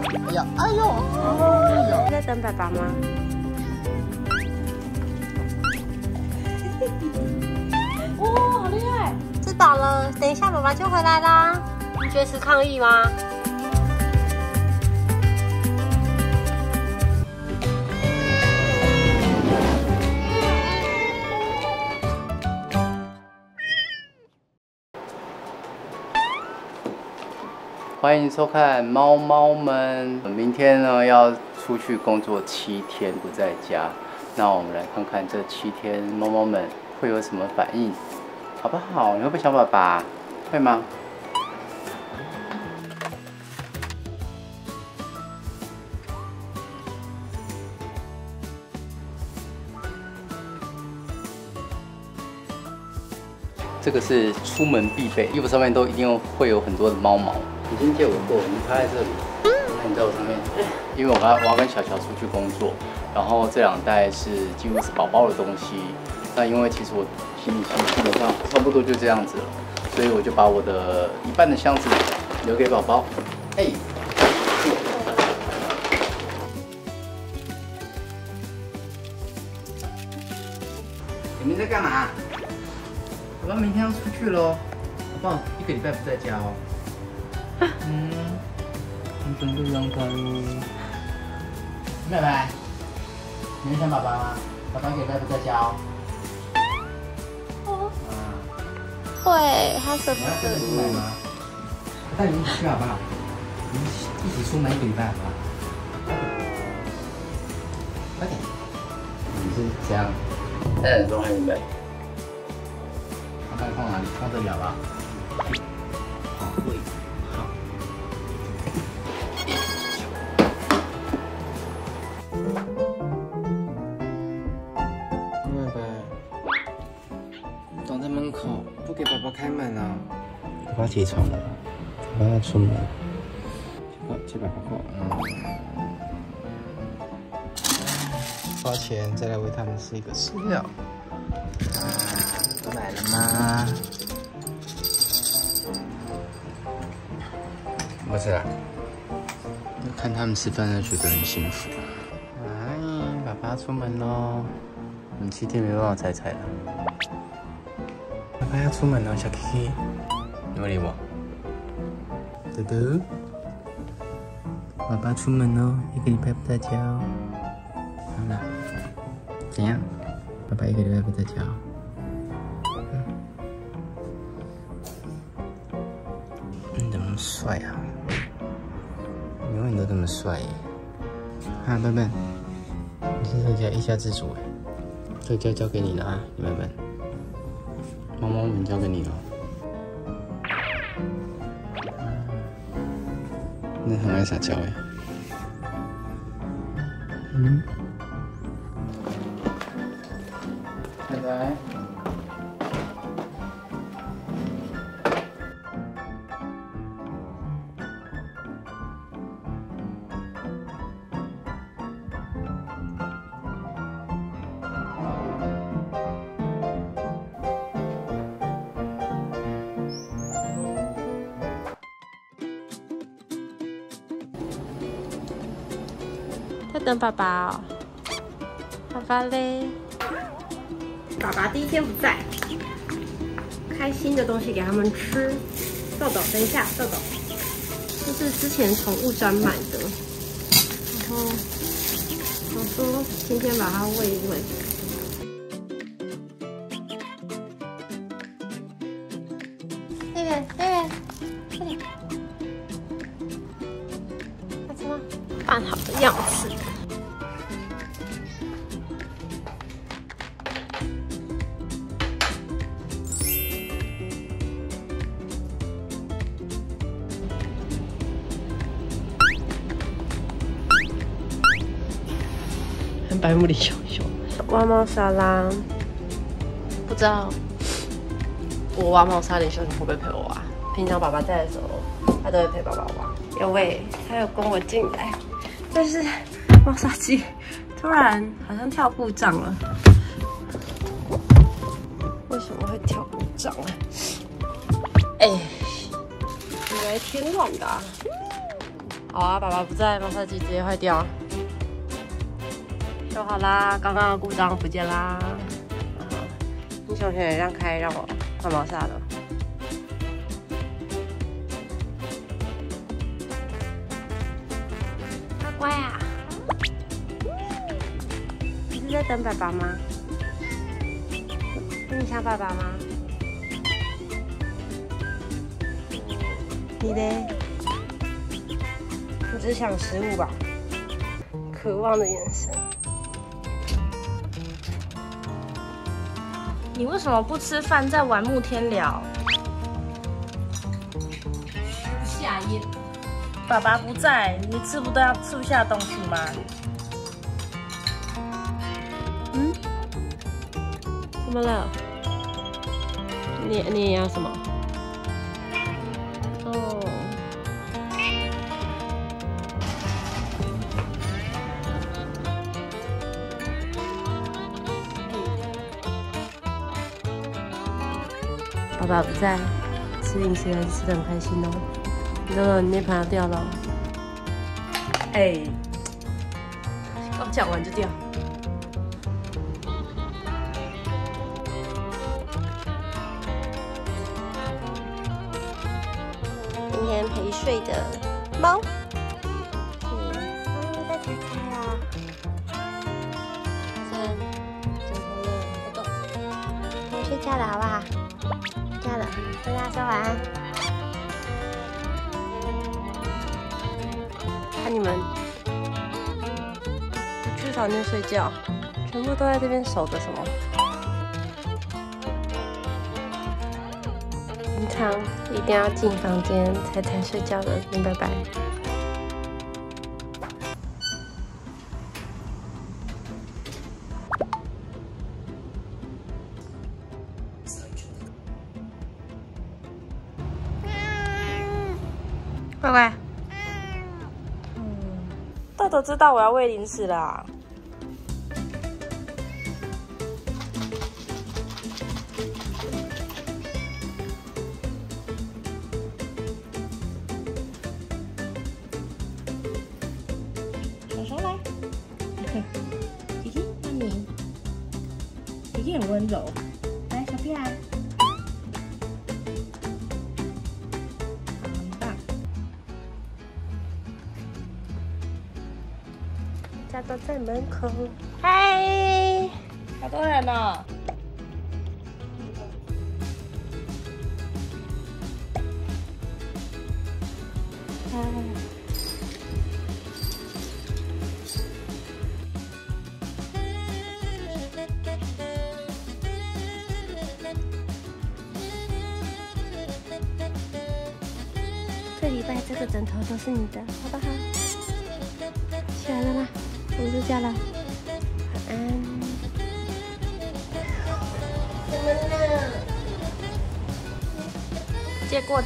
哎呀，哎呦，哎呦！ 在等爸爸吗？哇，好厉害！吃饱了，等一下爸爸就回来啦。你绝食抗议吗？ 欢迎收看猫猫们。明天呢要出去工作7天不在家，那我们来看看这7天猫猫们会有什么反应，好不好？你会不会想爸爸？会吗？这个是出门必备，衣服上面都一定会有很多的猫毛。已经借我过，你趴在这里，那你在我上面，因为我要跟小乔出去工作，然后这2袋是几乎是宝宝的东西。那因为其实我行李箱基本上差不多就这样子了，所以我就把我的一半的箱子留给宝宝。哎，你们在干嘛？宝宝明天要出去喽，好不好？1个礼拜不在家哦。你准备阳光喽。妹妹，你会想爸爸吗？爸爸1个礼拜不在家哦。 会，他舍不你要跟着出来吗？我带你一起去好不好？我们一起出门1个礼拜好不好？快点！你是这样，戴耳洞还是没？看放哪里？放这里好不好？好，对，好。妹妹，挡在门口，不给宝宝开门啊！宝宝起床了，宝宝要出门。去宝宝过，花钱再来喂他们吃一个饲料。都来了吗？不是啊，看他们吃饭就觉得很幸福。哎，爸爸出门喽！我们7天没办法猜猜了。爸爸要出门喽，小 Kiki， 有没有理我？嘟嘟，爸爸出门喽，1个礼拜不在家哦。好了，怎样？爸爸1个礼拜不在家哦。你怎么那么帅啊？你永远都这么帅耶！啊，笨笨，你是这家一家之主哎，这家交给你了啊，你笨笨，猫猫们交给你了。你很爱撒娇哎。拜拜。 在等爸爸哦。爸爸嘞？爸爸第1天不在，开心的东西给他们吃。豆豆，等一下，豆豆，这是之前宠物展买的，然后我说今天把它喂一喂。这边，这里，要吃吗？扮好的样子。很白目的小熊。挖猫砂啦，不知道我挖猫砂的小熊会不会陪我挖？平常爸爸在的时候，他都会陪爸爸挖。有喂，他有跟我进来，但是猫砂机突然好像跳故障了。为什么会跳故障啊？哎，以为天乱的啊。 好啊，爸爸不在，马杀鸡直接坏掉，就好啦。刚刚的故障不见啦。英雄学院让开，让我换毛砂了。乖乖啊！你是在等爸爸吗？你想爸爸吗？你嘞？你只想食物吧？渴望的眼神。你为什么不吃饭，在玩木天聊？下咽。爸爸不在，你吃不下东西吗？嗯？怎么了？你也要什么？哦。爸爸不在，吃零食还是吃得很开心哦。你那盘要掉了。哎，刚讲完就掉。今天陪睡的猫，在猜猜啊。枕头了，不动。我睡觉了，好不好？睡觉了，跟大家说晚安。看你们不去房间睡觉，全部都在这边守着什么？平常一定要进房间才睡觉的，明白白。乖乖。豆豆知道我要喂零食啦。手手来，弟弟换你，弟弟很温柔。来，小屁孩。家都在门口，嗨，好多人哦。这礼拜这个枕头都是你的，好不好？起来了吗？我睡觉了，晚安。怎么了？借过。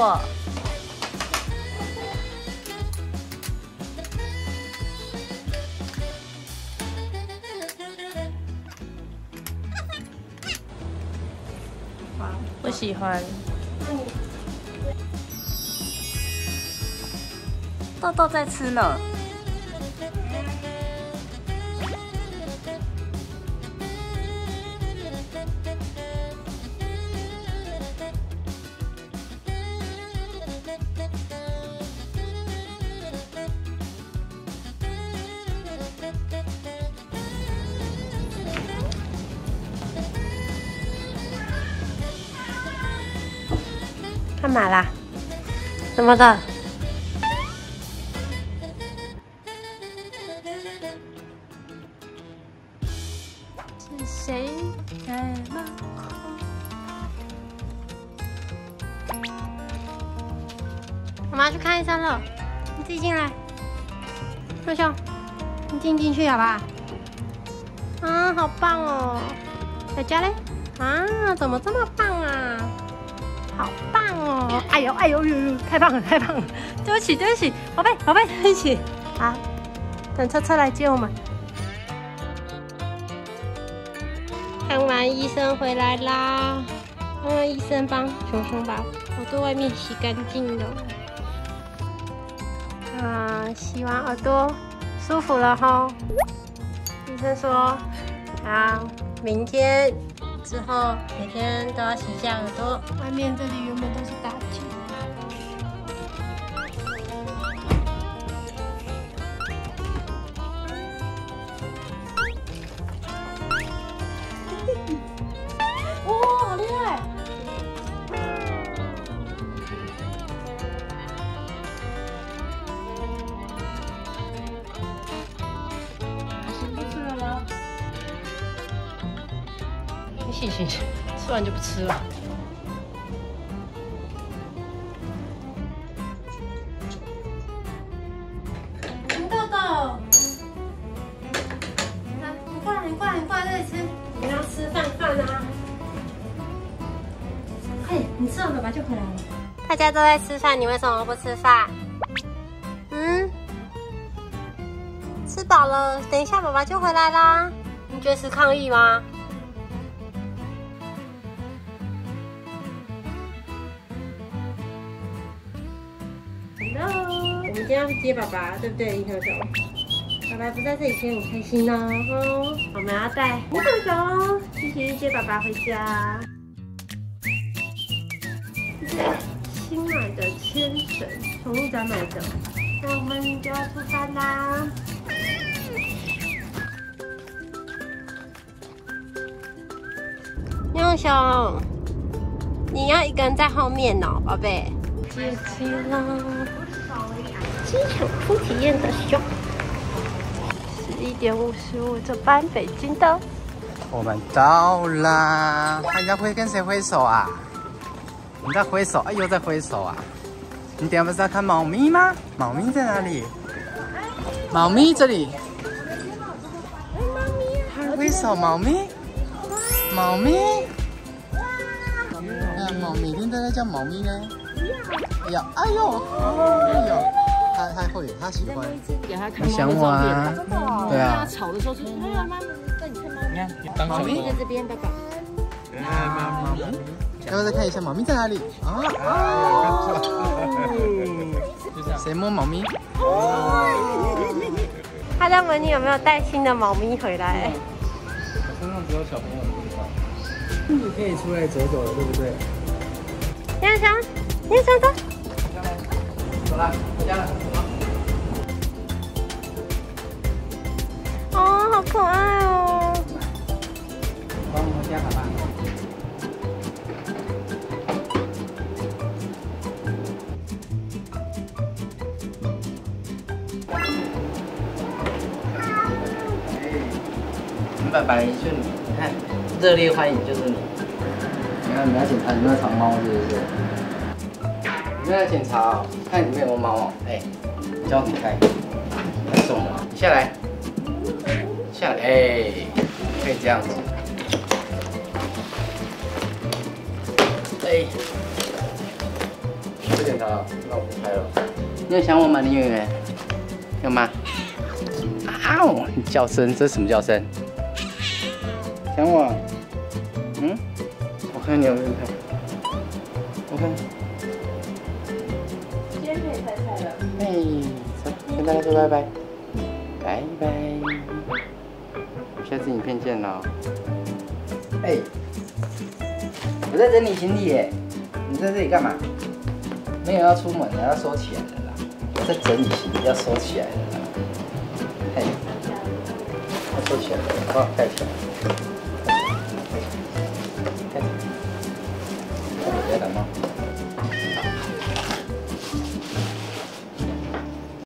不喜欢。豆豆在吃呢。干嘛啦？怎么的？是谁在门口？我们要去看医生了，你自己进来。秀秀，你进去好不好？啊，好棒哦！小佳嘞？啊，怎么这么棒啊？好棒哦！哎呦，太棒了！对不起，宝贝，对不起。好，等车来接我们。看完医生回来啦，看完医生帮熊熊把我在外面洗干净了。 洗完耳朵舒服了吼。医生说，好，明天之后每天都要洗一下耳朵。外面这里原本都是大茧。哦，好厉害！行，吃完就不吃了。红豆豆，很快，这里吃。我们要吃饭啊！嘿，你吃完爸爸就回来了。大家都在吃饭，你为什么不吃饭？吃饱了，等一下爸爸就回来啦。你觉得是抗议吗？我们今天要去接爸爸，对不对，林小熊？爸爸不在这里天很开心哦。我们要带林小熊一起去接爸爸回家。这是新买的牵绳，宠物展买的。那我们就要出发啦。林小熊，你要一个人在后面哦，宝贝。接机啦！机场初体验的熊，11点55这班北京的。 我们到啦！人家会跟谁挥手啊？你在挥手，哎呦，在挥手啊！你等下不是要看猫咪吗？猫咪在哪里？猫咪这里。还挥手，猫咪。猫咪。那猫每天都在叫猫咪呢。哎呦，他会，他喜欢。 给他看猫的想我啊，对啊。 他吵的时候，就是哎呀妈，那你看猫咪。 你看，猫咪在这边，爸爸。 猫咪，要不要再看一下猫咪在哪里？谁摸猫咪？ 他在问你有没有带新的猫咪回来。 我身上只有小朋友的地方。你可以出来走走了，对不对？ 林小熊，走。 走了，回家了。 哦，好可爱哦！ 帮我们回家好吧？爸爸，就你看，热烈欢迎就是你。你看，你要检查有没有藏猫，是不是？你要检查哦，看里面有没有猫哦。哎，教你开，很重的，你下来，下来，哎，可以这样子。哎，不检查了，那我不开了。你有想我吗，林圆圆？有吗？啊哦，你叫声，这是什么叫声？想我？我看你有没有看？我看。 今天可以拍菜了。 哎，走，跟大家说拜拜，拜拜。我们下次影片见喽。哎，我在整理行李耶，你在这里干嘛？没有要出门的，要收起来的啦。我在整理行李，要收起来的啦。嘿，要收起来的，帮我盖起来。